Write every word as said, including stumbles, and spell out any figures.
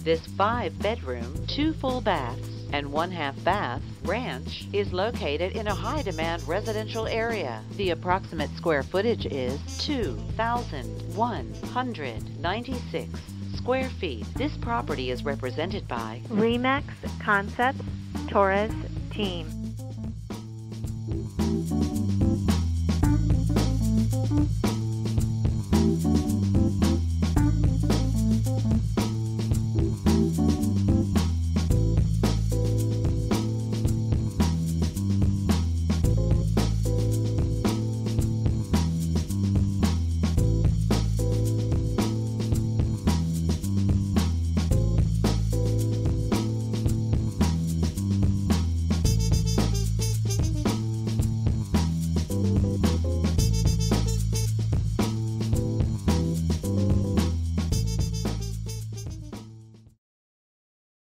This five-bedroom, two full baths, and one-half bath ranch is located in a high-demand residential area. The approximate square footage is two thousand one hundred ninety-six square feet. This property is represented by Remax Concepts, Torres Team.